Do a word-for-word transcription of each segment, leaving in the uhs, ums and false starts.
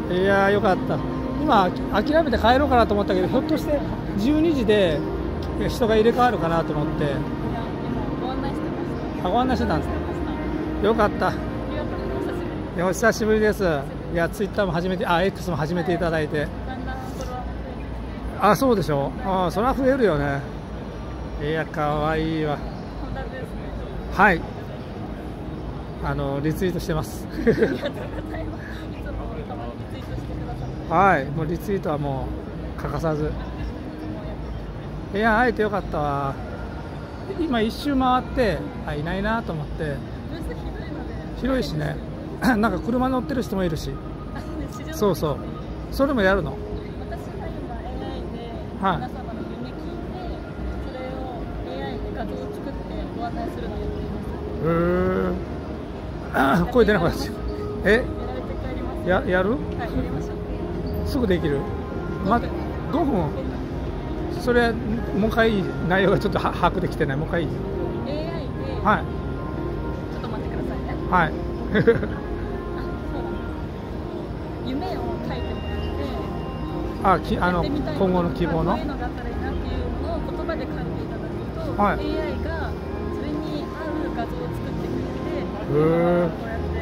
いやーよかった。今諦めて帰ろうかなと思ったけど、ひょっとしてじゅうにじで人が入れ替わるかなと思って。 ご案内してました。 あ、ご案内してたんですか。よかった。お久しぶりです。いや、ツイッターも始めて、あ、X も始めていただいて。あ、そうでしょう。あ、それは増えるよね。いや、かわいいわ。はい。あのリツイートしてます。はい、もうリツイートはもう欠かさず。いや、会えてよかったわ。今一周回って、あ、いないなと思って。広いしね。なんか車乗ってる人もいるし。そうそう。それもやるの。 私が今 エーアイ ではい。 皆様の夢聞いて、それを エーアイ で画像を作ってご案内するのをやっています。 へえ。声出なくなっちゃう。え？ややる？ はい、やりましょう。 すぐできる。ま、ごふん。それもう一回内容がちょっと把握できてない。もう一回いい？ エーアイ で、 はい。 ちょっと待ってくださいね。 はい。 あ、そうだ。夢を書いてもらって、 あ、きあの今後の希望の。 こういうのがあったらいいなっていうのを言葉で書いていただくと、 はい、 エーアイ がそれに合う画像を作ってくれて、こうやって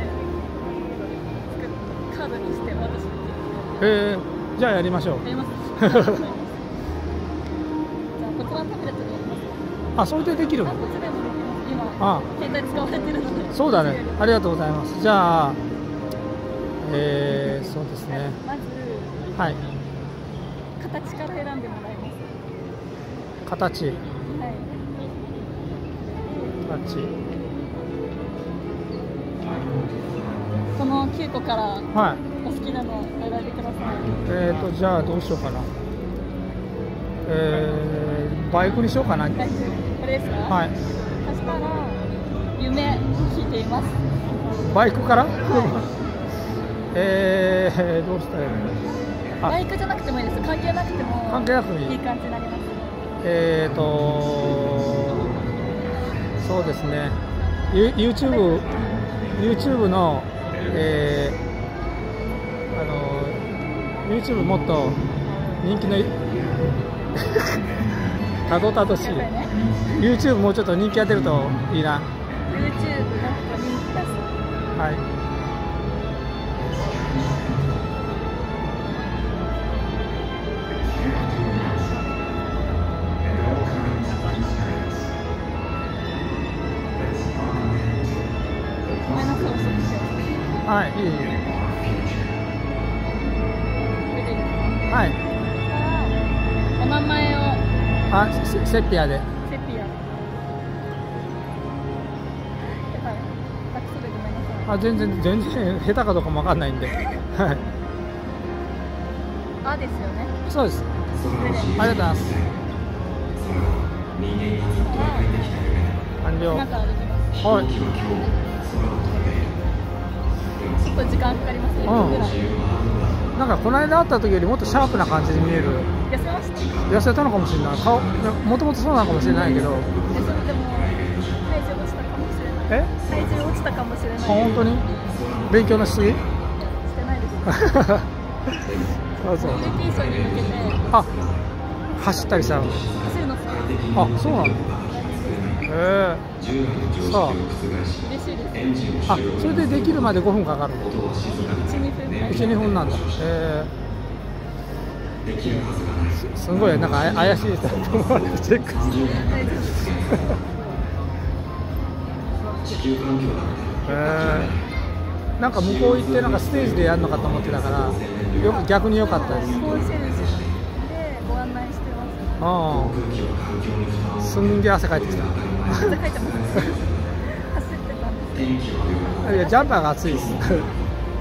作っカードにして渡してくれる。 へえ、じゃあやりましょう。 やります。じゃあこちらのタブレットでやります。 あ、それでできるの？ あ、こっちでもできます。今、 あ、 携帯使われてるので。 そうだね。ありがとうございます。じゃあ、えー、そうですね。 まず、 はい。 形から選んでもらいます。 形。 はい。 形。 このきゅうこからはい。 お好きなのを選んでください。 えーと、じゃあどうしようかな。えー、バイクにしようかな。 これですか？ はい。 そしたら、夢聞いています。 バイクから？ はい。 えー、どうしたらいいの？ バイクじゃなくてもいいです。関係なくても。 関係なくてもいい。 いい感じになります。 えーと、そうですね。YouTube、YouTube の、えー、あの、YouTube もっと人気のたどたどしい。 ね、 YouTube もうちょっと人気が出るといいな。 YouTube もっと人気出す。 はい。はい、いい。はい。 お名前を。 あ、セ、セピアで。 セピア。 あ、全然、全然下手かどうかもわかんないんで。はい。 あですよね。 そうです。ありがとうございます。完了。はい。 ちょっと時間かかりますね。 うん。なんかこの間会った時よりもっとシャープな感じに見える。 痩せました。 痩せたのかもしれない。顔、もともとそうなのかもしれないけど。 え、それでも体重落ちたかもしれない。 え？ 体重落ちたかもしれない。 あ、本当に？勉強のしすぎ？ してないです。 そうそう。 コミュニティションに向けて。 あ、走ったりしたの？ 走るの好きです。 あ、そうなんだ。ええー。さあ。 嬉しいです。 あ、それでできるまでごふんかかる。 いち、にふん。 いち、にふんなんだ。ええー。す, すごいなんか怪しい人だと思われてチェック。えー、なんか向こう行ってなんかステージでやるのかと思ってたから、よ逆に良かったです。 コンシェルジュでご案内してます。 ああ、すんげえ汗かいてきた。 汗かいてます。走ってたんです。 いや、ジャンパーが暑いです。 結構ブース暑くて。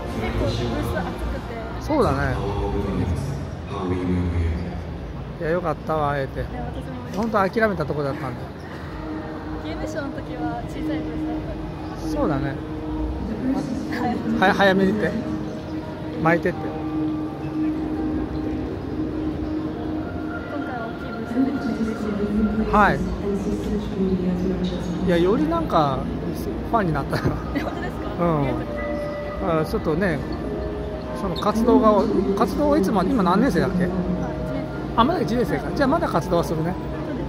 そうだね。いや、よかったわ、会えて。本当諦めたところだったんで。 ゲームショーの時は小さいブースだった。 そうだね。は早めにって巻いてって。 今回は大きいブースで嬉しいです。 はい。いや、よりなんかファンになったよ。 え、本当ですか？ うん。あ、ちょっとね、 その活動が活動はいつも今何年生だっけ？あ、まだいちねん生か。じゃあまだ活動はするね。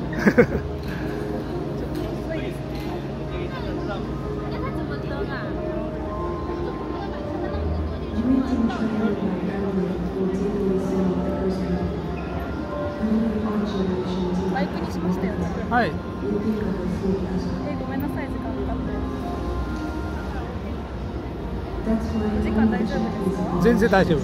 バイクにしましたよね。 はい。 え、ごめんなさい、時間かかって。お時間大丈夫ですか？ 全然大丈夫。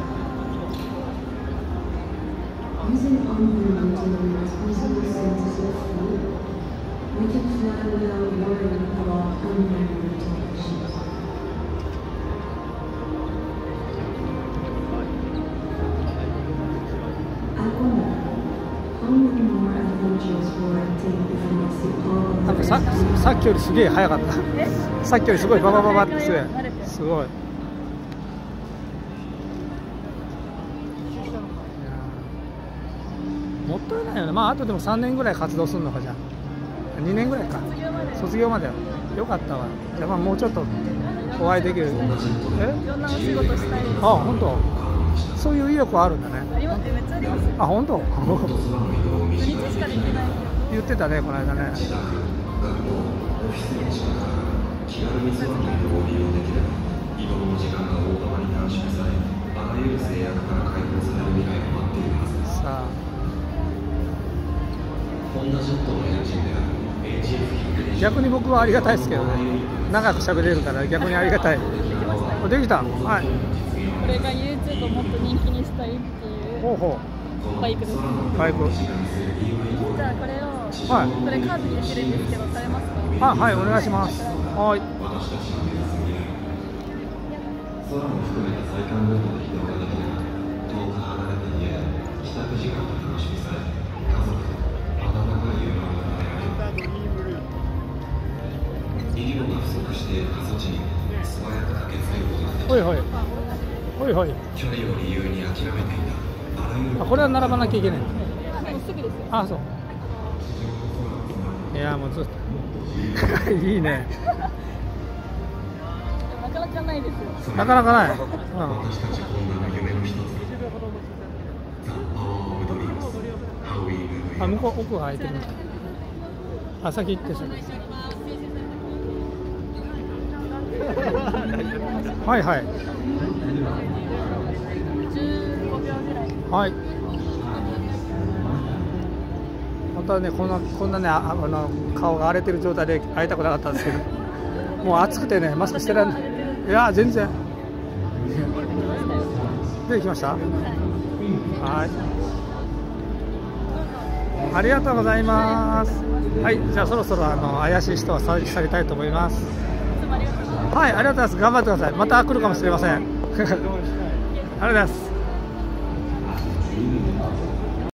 なんかさ、さっきよりすげえ速かった。さっきよりすごいババババってすごい。すごい。もったいないよね。まああとでもさんねんぐらい活動するのか。じゃあにねんぐらいか。卒業までよかったわ。じゃあまあもうちょっとお会いできる。え？ いろんなお仕事したいです。 あ、本当。そういう意欲はあるんだね。 あります。めっちゃあります。 あ、本当。 土日しかできない。 言ってたね、この間ね。さあ。逆に僕はありがたいですけどね。長く喋れるから逆にありがたい。できた。はい。 これが YouTube をもっと人気にしたいっていうほうほうバイクです。 バイク。 じゃあこれを、 はい、 これカードにできるんですけど、されますか？ あ、はい、お願いします。はい。空も含めた最短ルートで移動ができる遠く離れた家で帰宅時間と楽しみさえ家族と温かい夢を与えられる。医療が不足している過疎地に素早く駆けつけることができる。ほいほいほいほい。距離を理由に諦めていた。あ、これは並ばなきゃいけない。 もうすぐですよ。 あ、そう。いやもうずっといいね。 なかなかないですよ。 なかなかない。うん、あ、向こう奥が開いてる。あ、先行ってさ。はいはい。 じゅうごびょうぐらい。 はい。本当はね、こんなこんなね、ああの顔が荒れてる状態で会いたくなかったんですけど、もう暑くてね、マスクしてらんない。いや全然。出てきました。はい。ありがとうございます。はい、じゃあそろそろあの怪しい人は去り去りたいと思います。はい、ありがとうございます。頑張ってください。また来るかもしれません。ありがとうございます。